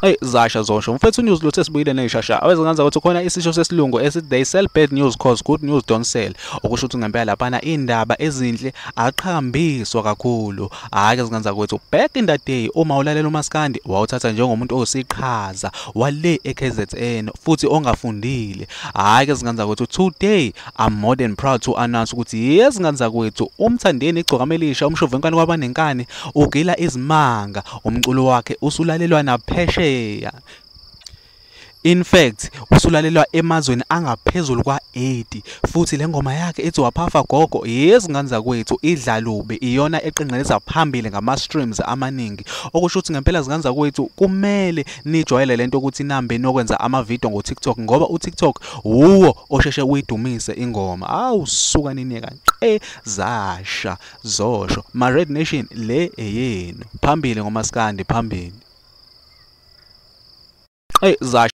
Zasha zosho mfethu news lutho esibuyile neyishasha awezenganza ukuthi khona isisho sesilungu esithi they sell bad news cause good news don't sell okusho ukuthi ngempela laphana indaba ezinhle aqhakambiswa kakhulu hayi ke zinganza kwethu back in the day uma ulalela uMaskandi wawuthatha njengomuntu osiqhaza wale eKZN futhi ongafundile hayi ke zinganza kwethu today I'm more than proud to announce ukuthi yes zinganza kwethu umthandeni igcokama elisha umshovenkani kwabanenkani ugila izimanga umculo wakhe usulalelwa na phesheya. In fact usulalelwa emazweni angaphezulu kwa80 futhi le ngoma yakhe ethi Waphafa gogo yezinganza kwethu idlalube iyona eqinqeleza phambili ngama streams amaningi okusho ukuthi ngempela zinganza kwethu kumele nijwayele lento ukuthi nambe nokwenza ama video ngo TikTok ngoba uTikTok uwo osheshe uyidumise ingoma awusuka nineka Zasha zosho ma Red Nation le eyenu phambili ngoMaskandi phambili Zasha